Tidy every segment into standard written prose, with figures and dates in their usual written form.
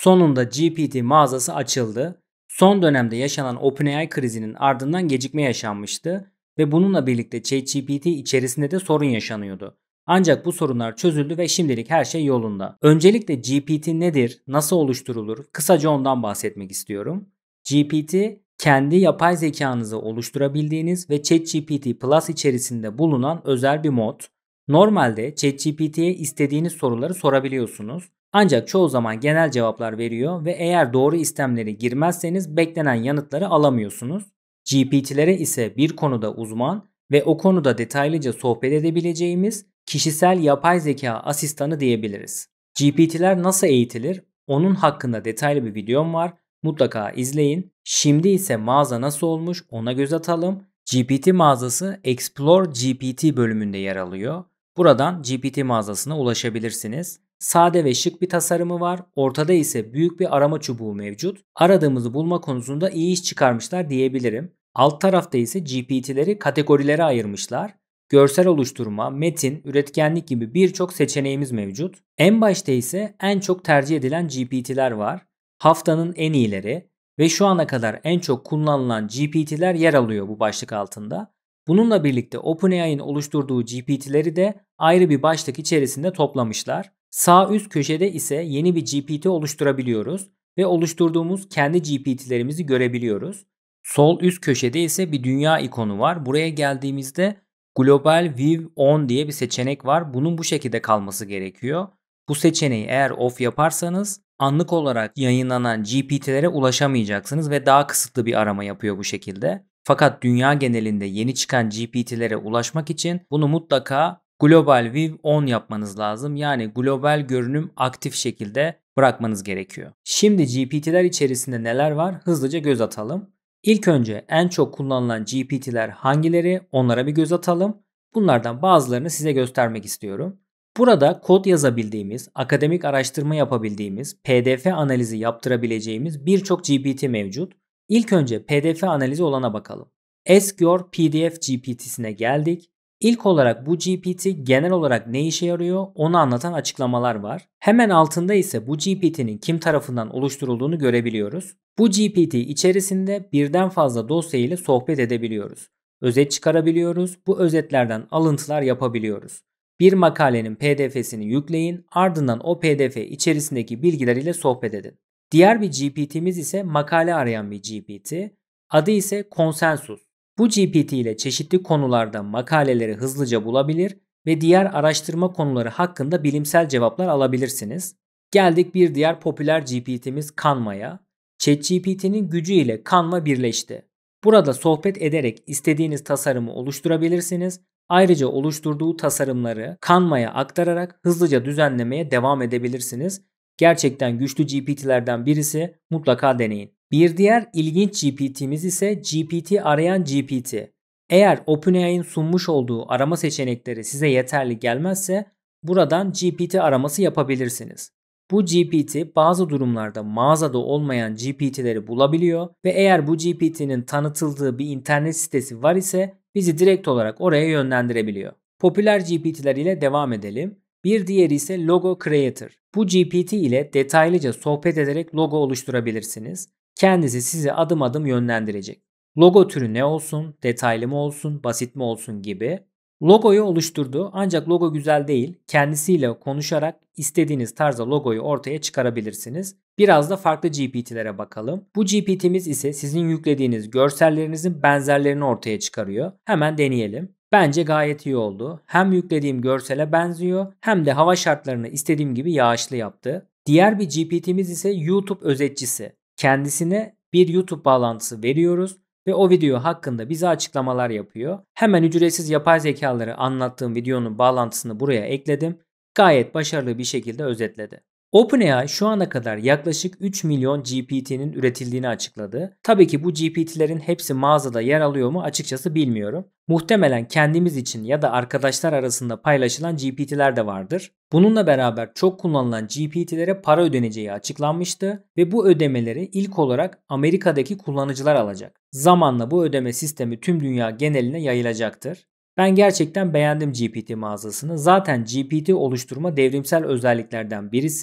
Sonunda GPT mağazası açıldı. Son dönemde yaşanan OpenAI krizinin ardından gecikme yaşanmıştı ve bununla birlikte ChatGPT içerisinde de sorun yaşanıyordu. Ancak bu sorunlar çözüldü ve şimdilik her şey yolunda. Öncelikle GPT nedir, nasıl oluşturulur? Kısaca ondan bahsetmek istiyorum. GPT, kendi yapay zekanızı oluşturabildiğiniz ve ChatGPT Plus içerisinde bulunan özel bir mod. Normalde ChatGPT'ye istediğiniz soruları sorabiliyorsunuz. Ancak çoğu zaman genel cevaplar veriyor ve eğer doğru istemleri girmezseniz beklenen yanıtları alamıyorsunuz. GPT'lere ise bir konuda uzman ve o konuda detaylıca sohbet edebileceğimiz kişisel yapay zeka asistanı diyebiliriz. GPT'ler nasıl eğitilir? Onun hakkında detaylı bir videom var. Mutlaka izleyin. Şimdi ise mağaza nasıl olmuş ona göz atalım. GPT mağazası Explore GPT bölümünde yer alıyor. Buradan GPT mağazasına ulaşabilirsiniz. Sade ve şık bir tasarımı var. Ortada ise büyük bir arama çubuğu mevcut. Aradığımızı bulma konusunda iyi iş çıkarmışlar diyebilirim. Alt tarafta ise GPT'leri kategorilere ayırmışlar. Görsel oluşturma, metin, üretkenlik gibi birçok seçeneğimiz mevcut. En başta ise en çok tercih edilen GPT'ler var. Haftanın en iyileri ve şu ana kadar en çok kullanılan GPT'ler yer alıyor bu başlık altında. Bununla birlikte OpenAI'nin oluşturduğu GPT'leri de ayrı bir başlık içerisinde toplamışlar. Sağ üst köşede ise yeni bir GPT oluşturabiliyoruz ve oluşturduğumuz kendi GPT'lerimizi görebiliyoruz. Sol üst köşede ise bir dünya ikonu var. Buraya geldiğimizde Global View On diye bir seçenek var. Bunun bu şekilde kalması gerekiyor. Bu seçeneği eğer off yaparsanız anlık olarak yayınlanan GPT'lere ulaşamayacaksınız ve daha kısıtlı bir arama yapıyor bu şekilde. Fakat dünya genelinde yeni çıkan GPT'lere ulaşmak için bunu mutlaka Global View On yapmanız lazım. Yani global görünüm aktif şekilde bırakmanız gerekiyor. Şimdi GPT'ler içerisinde neler var? Hızlıca göz atalım. İlk önce en çok kullanılan GPT'ler hangileri? Onlara bir göz atalım. Bunlardan bazılarını size göstermek istiyorum. Burada kod yazabildiğimiz, akademik araştırma yapabildiğimiz, PDF analizi yaptırabileceğimiz birçok GPT mevcut. İlk önce PDF analizi olana bakalım. Ask Your PDF GPT'sine geldik. İlk olarak bu GPT genel olarak ne işe yarıyor onu anlatan açıklamalar var. Hemen altında ise bu GPT'nin kim tarafından oluşturulduğunu görebiliyoruz. Bu GPT içerisinde birden fazla dosya ile sohbet edebiliyoruz. Özet çıkarabiliyoruz. Bu özetlerden alıntılar yapabiliyoruz. Bir makalenin PDF'sini yükleyin, ardından o PDF içerisindeki bilgiler ile sohbet edin. Diğer bir GPT'miz ise makale arayan bir GPT. Adı ise Consensus. Bu GPT ile çeşitli konularda makaleleri hızlıca bulabilir ve diğer araştırma konuları hakkında bilimsel cevaplar alabilirsiniz. Geldik bir diğer popüler GPT'miz Canva'ya. ChatGPT'nin gücü ile Canva birleşti. Burada sohbet ederek istediğiniz tasarımı oluşturabilirsiniz. Ayrıca oluşturduğu tasarımları Canva'ya aktararak hızlıca düzenlemeye devam edebilirsiniz. Gerçekten güçlü GPT'lerden birisi, mutlaka deneyin. Bir diğer ilginç GPT'miz ise GPT arayan GPT. Eğer OpenAI'nin sunmuş olduğu arama seçenekleri size yeterli gelmezse buradan GPT araması yapabilirsiniz. Bu GPT bazı durumlarda mağazada olmayan GPT'leri bulabiliyor ve eğer bu GPT'nin tanıtıldığı bir internet sitesi var ise bizi direkt olarak oraya yönlendirebiliyor. Popüler GPT'ler ile devam edelim. Bir diğeri ise Logo Creator. Bu GPT ile detaylıca sohbet ederek logo oluşturabilirsiniz. Kendisi sizi adım adım yönlendirecek. Logo türü ne olsun, detaylı mı olsun, basit mi olsun gibi. Logoyu oluşturdu ancak logo güzel değil. Kendisiyle konuşarak istediğiniz tarzda logoyu ortaya çıkarabilirsiniz. Biraz da farklı GPT'lere bakalım. Bu GPT'miz ise sizin yüklediğiniz görsellerinizin benzerlerini ortaya çıkarıyor. Hemen deneyelim. Bence gayet iyi oldu. Hem yüklediğim görsele benziyor hem de hava şartlarını istediğim gibi yağışlı yaptı. Diğer bir GPT'miz ise YouTube özetçisi. Kendisine bir YouTube bağlantısı veriyoruz ve o video hakkında bize açıklamalar yapıyor. Hemen ücretsiz yapay zekaları anlattığım videonun bağlantısını buraya ekledim. Gayet başarılı bir şekilde özetledi. OpenAI şu ana kadar yaklaşık 3 milyon GPT'nin üretildiğini açıkladı. Tabii ki bu GPT'lerin hepsi mağazada yer alıyor mu açıkçası bilmiyorum. Muhtemelen kendimiz için ya da arkadaşlar arasında paylaşılan GPT'ler de vardır. Bununla beraber çok kullanılan GPT'lere para ödeneceği açıklanmıştı ve bu ödemeleri ilk olarak Amerika'daki kullanıcılar alacak. Zamanla bu ödeme sistemi tüm dünya geneline yayılacaktır. Ben gerçekten beğendim GPT mağazasını. Zaten GPT oluşturma devrimsel özelliklerden birisi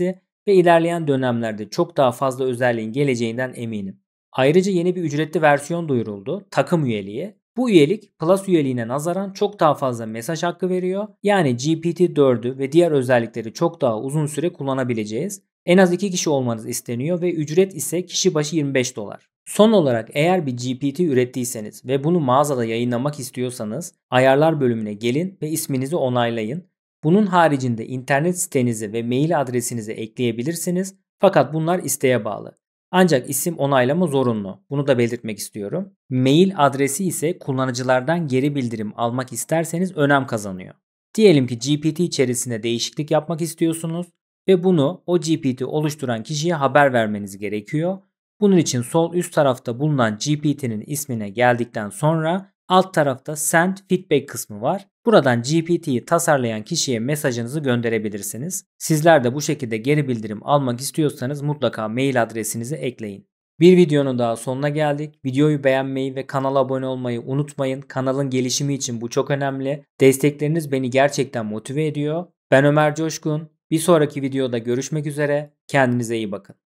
ve ilerleyen dönemlerde çok daha fazla özelliğin geleceğinden eminim. Ayrıca yeni bir ücretli versiyon duyuruldu, takım üyeliği. Bu üyelik Plus üyeliğine nazaran çok daha fazla mesaj hakkı veriyor. Yani GPT-4'ü ve diğer özellikleri çok daha uzun süre kullanabileceğiz. En az 2 kişi olmanız isteniyor ve ücret ise kişi başı $25. Son olarak eğer bir GPT ürettiyseniz ve bunu mağazada yayınlamak istiyorsanız ayarlar bölümüne gelin ve isminizi onaylayın. Bunun haricinde internet sitenizi ve mail adresinizi ekleyebilirsiniz fakat bunlar isteğe bağlı. Ancak isim onaylama zorunlu. Bunu da belirtmek istiyorum. Mail adresi ise kullanıcılardan geri bildirim almak isterseniz önem kazanıyor. Diyelim ki GPT içerisinde değişiklik yapmak istiyorsunuz ve bunu o GPT oluşturan kişiye haber vermeniz gerekiyor. Bunun için sol üst tarafta bulunan GPT'nin ismine geldikten sonra alt tarafta Send Feedback kısmı var. Buradan GPT'yi tasarlayan kişiye mesajınızı gönderebilirsiniz. Sizler de bu şekilde geri bildirim almak istiyorsanız mutlaka mail adresinizi ekleyin. Bir videonun daha sonuna geldik. Videoyu beğenmeyi ve kanala abone olmayı unutmayın. Kanalın gelişimi için bu çok önemli. Destekleriniz beni gerçekten motive ediyor. Ben Ömer Coşkun. Bir sonraki videoda görüşmek üzere. Kendinize iyi bakın.